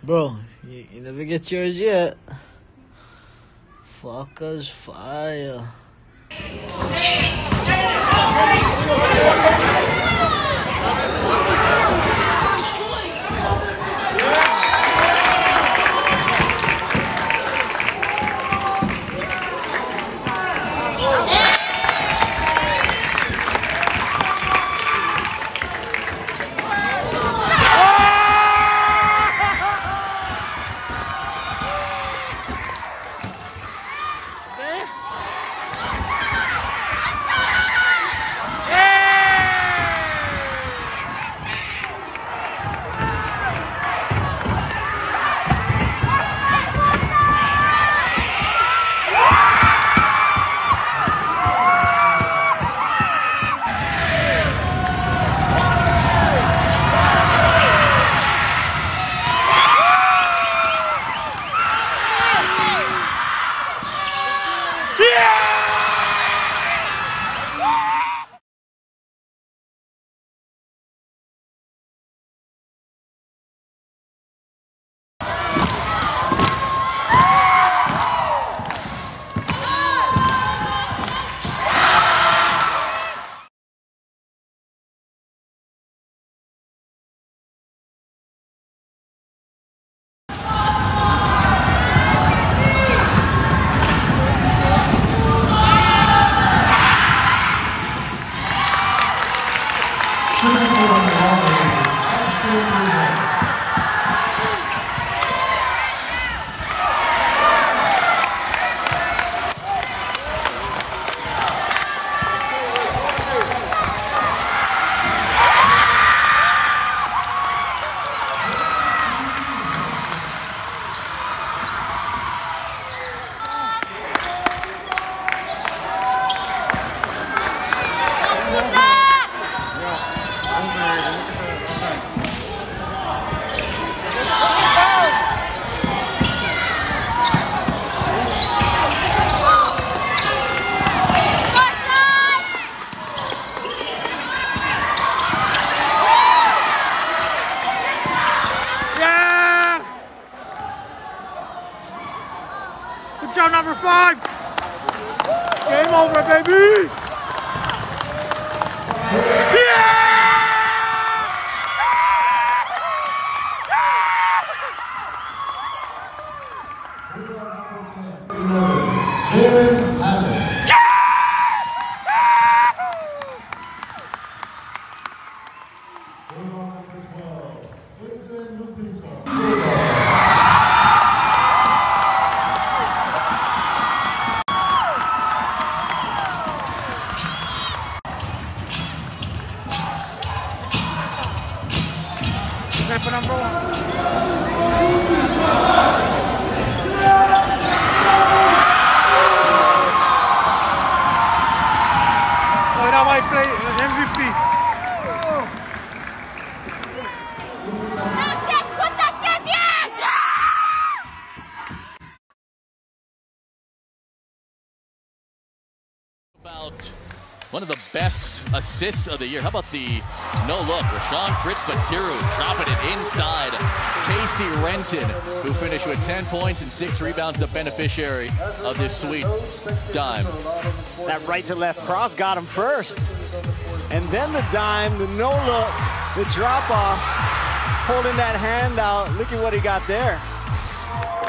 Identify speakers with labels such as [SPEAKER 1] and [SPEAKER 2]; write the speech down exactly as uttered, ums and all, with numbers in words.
[SPEAKER 1] Bro, you, you never get yours yet. Fuckers fire.
[SPEAKER 2] Good job, number five. Game over, baby. Yeah!
[SPEAKER 3] Jalen Adams.
[SPEAKER 2] For number one. Oh, now I play M V P.
[SPEAKER 4] About one of the best assists of the year. How about the no look? Rashawn Fritz Batiru dropping it inside. Casey Renton, who finished with ten points and six rebounds, the beneficiary of this sweet dime.
[SPEAKER 5] That right to left cross got him first. And then the dime, the no look, the drop off, holding that hand out. Look at what he got there.